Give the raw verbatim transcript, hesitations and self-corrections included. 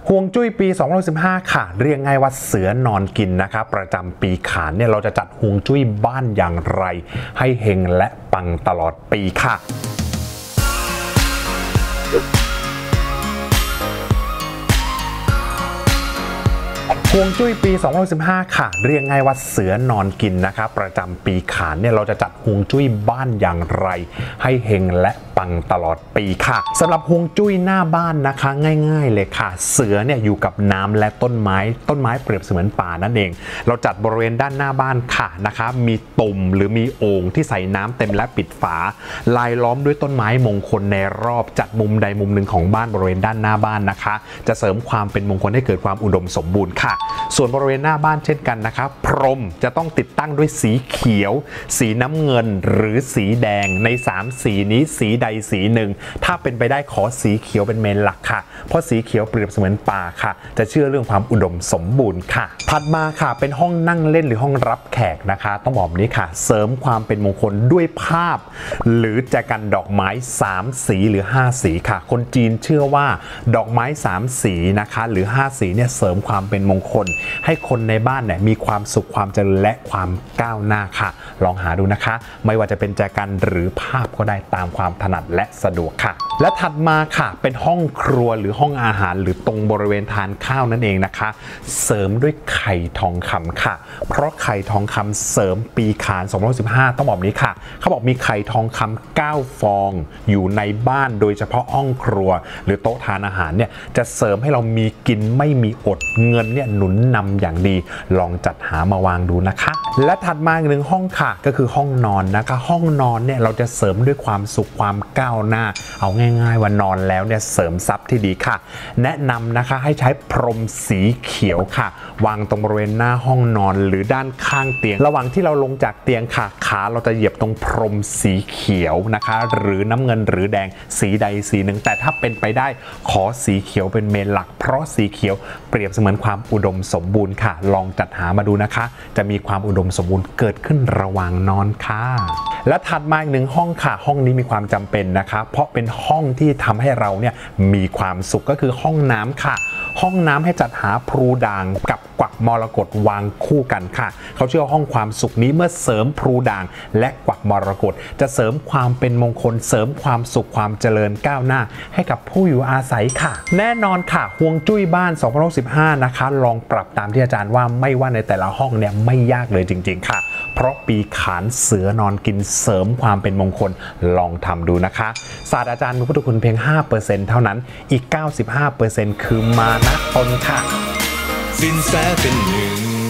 ฮวงจุ้ยปีสองพันสิบห้าค่ะเรียกง่ายว่าเสือนอนกินนะครับประจำปีขานเนี่ยเราจะจัดฮวงจุ้ยบ้านอย่างไรให้เฮงและปังตลอดปีค่ะฮวงจุ้ยปีสองพันสิบห้าค่ะเรียกง่ายว่าเสือนอนกินนะครับประจำปีขานเนี่ยเราจะจัดฮวงจุ้ยบ้านอย่างไรให้เฮงและปังตลอดปีค่ะสำหรับฮวงจุ้ยหน้าบ้านนะคะง่ายๆเลยค่ะเสือเนี่ยอยู่กับน้ำและต้นไม้ต้นไม้เปรียบเสมือนป่านั่นเองเราจัดบริเวณด้านหน้าบ้านค่ะนะคะมีตุ่มหรือมีโอ่งที่ใส่น้ำเต็มและปิดฝาลายล้อมด้วยต้นไม้มงคลในรอบจัดมุมใดมุมหนึ่งของบ้านบริเวณด้านหน้าบ้านนะคะจะเสริมความเป็นมงคลให้เกิดความอุดมสมบูรณ์ค่ะส่วนบริเวณหน้าบ้านเช่นกันนะครับพรมจะต้องติดตั้งด้วยสีเขียวสีน้ำเงินหรือสีแดงในสามสีนี้สีใดสีหนึ่งถ้าเป็นไปได้ขอสีเขียวเป็นเมนหลักค่ะเพราะสีเขียวเปรียบเสมือนป่าค่ะจะเชื่อเรื่องความอุดมสมบูรณ์ค่ะถัดมาค่ะเป็นห้องนั่งเล่นหรือห้องรับแขกนะคะต้องบอกนี้ค่ะเสริมความเป็นมงคลด้วยภาพหรือแจกันดอกไม้สามสีหรือห้าสีค่ะคนจีนเชื่อว่าดอกไม้สามสีนะคะหรือห้าสีเนี่ยเสริมความเป็นมงคลให้คนในบ้านเนี่ยมีความสุขความเจริญและความก้าวหน้าค่ะลองหาดูนะคะไม่ว่าจะเป็นแจกันหรือภาพก็ได้ตามความถนัดและสะดวกค่ะและถัดมาค่ะเป็นห้องครัวหรือห้องอาหารหรือตรงบริเวณทานข้าวนั่นเองนะคะเสริมด้วยไข่ทองคำค่ะเพราะไข่ทองคำเสริมปีขานสองพันสิบห้าต้องบอกนี้ค่ะเขาบอกมีไข่ทองคำเก้าฟองอยู่ในบ้านโดยเฉพาะห้องครัวหรือโต๊ะทานอาหารเนี่ยจะเสริมให้เรามีกินไม่มีอดเงินเนี่ยหนุนนำอย่างดีลองจัดหามาวางดูนะคะและถัดมาอีกหนึ่งห้องค่ะก็คือห้องนอนนะคะห้องนอนเนี่ยเราจะเสริมด้วยความสุขความก้าวหน้าเอาง่ายๆว่านอนแล้วเนี่ยเสริมทรัพย์ที่ดีค่ะแนะนำนะคะให้ใช้พรมสีเขียวค่ะวางตรงบริเวณหน้าห้องนอนหรือด้านข้างเตียงระหว่างที่เราลงจากเตียงค่ะขาเราจะเหยียบตรงพรมสีเขียวนะคะหรือน้ำเงินหรือแดงสีใดสีหนึ่งแต่ถ้าเป็นไปได้ขอสีเขียวเป็นเมนหลักเพราะสีเขียวเปรียบเสมือนความอุดมสมบูรณ์ค่ะลองจัดหามาดูนะคะจะมีความอุดมสมบูรณ์เกิดขึ้นระหว่างนอนค่ะและถัดมาอีกหนึ่งห้องค่ะห้องนี้มีความจำเป็นนะคะเพราะเป็นห้องที่ทำให้เราเนี่ยมีความสุขก็คือห้องน้ำค่ะห้องน้ำให้จัดหาพลูด่างกับกวักมรกตวางคู่กันค่ะเขาเชื่อห้องความสุขนี้เมื่อเสริมพลูด่างและกวักมรกตจะเสริมความเป็นมงคลเสริมความสุขความเจริญก้าวหน้าให้กับผู้อยู่อาศัยค่ะแน่นอนค่ะฮวงจุ้ยบ้านสองพันสิบห้านะคะลองปรับตามที่อาจารย์ว่าไม่ว่าในแต่ละห้องเนี่ยไม่ยากเลยจริงๆค่ะเพราะปีขานเสือนอนกินเสริมความเป็นมงคลลองทำดูนะคะศาสตราจารย์มีพุทธคุณเพียง ห้าเปอร์เซ็นต์ เท่านั้นอีก เก้าสิบห้าเปอร์เซ็นต์ คือมานะตนค่ะสินแสเป็นหนึ่ง